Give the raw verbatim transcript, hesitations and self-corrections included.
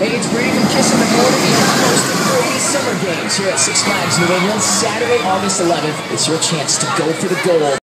Hey, it's Brady from Kiss in the Morning, and I'm hosting Brady's Summer Games here at Six Flags New England, Saturday, August eleventh. It's your chance to go for the gold.